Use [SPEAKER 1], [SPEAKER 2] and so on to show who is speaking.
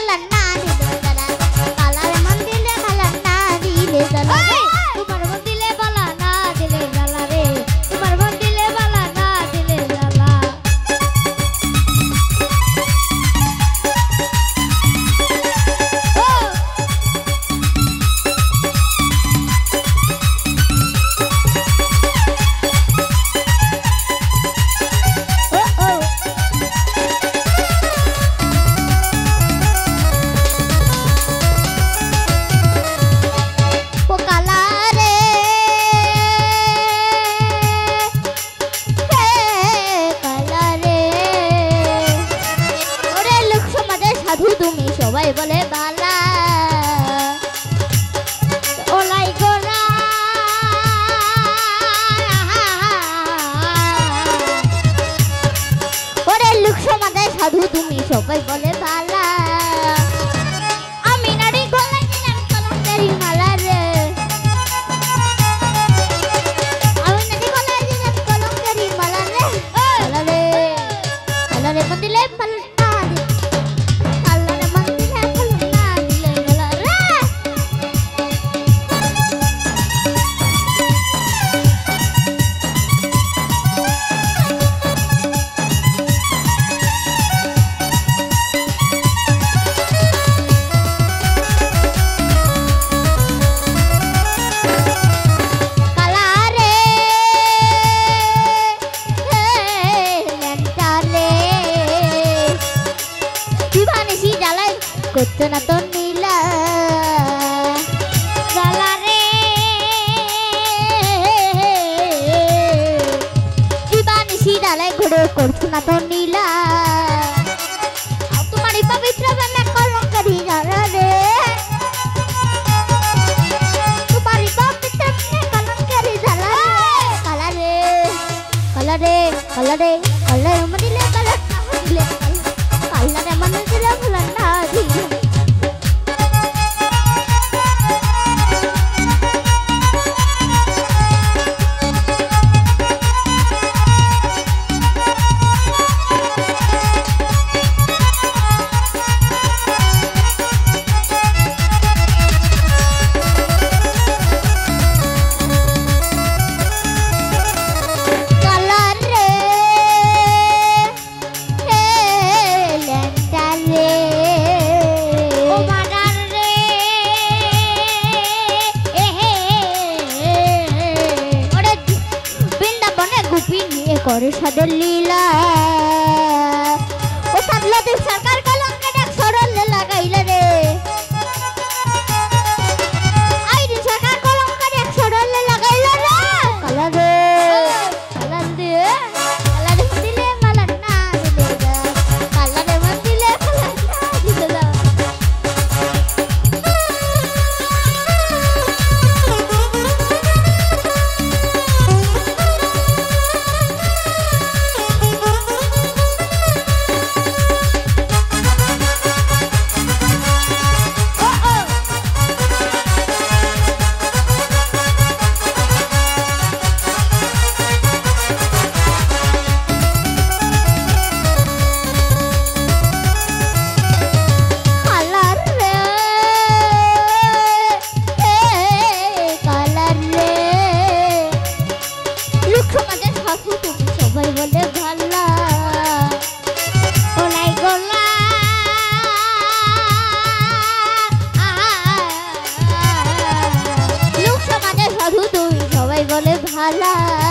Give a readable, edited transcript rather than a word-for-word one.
[SPEAKER 1] ভালো না দিলে জ্বালা কালারে মন দিলে ভালো না দিলে জ্বালা তোমার মন দিলে ভালো না দিলে জ্বালা রে তোমার মন দিলে ভালো না দিলে জ্বালা সবাই বলে বালা ওলাই গোরা ওরে লোক সমাজে সাধু তুমি সবাই বলে বালা আমি নারী গলায় দিলাম কলঙ্কেরি মালা রে আমি নারী গলায় দিলাম কলঙ্কেরি মালা রে মালা রে মন দিলে ভালো করতো না তো নীলা জ্বালা রে জীবানি শিরালে ঘুরে করতো না তো নীলা তোমার পবিত্র প্রেমে কলঙ্কারি জ্বালা রে তোমার পবিত্র প্রেমে কলঙ্কারি জ্বালা কালা রে কালা রে কালা রে কালা মদিলে কালা দিলে কালা রে মন দিলে ভুলা না দিলে করে সাদের লীলা ও সাদলতি সরকার কলঙ্কে ডাক সরলে লাগাইলে রে আইরি সরকার কলঙ্কে ডাক সরলে লাগাইলে রে কালা রে কালা রে কালা রে দিলে মালা না দিলে কালা রে মন দিলে মালা না দিলে বলে ভালা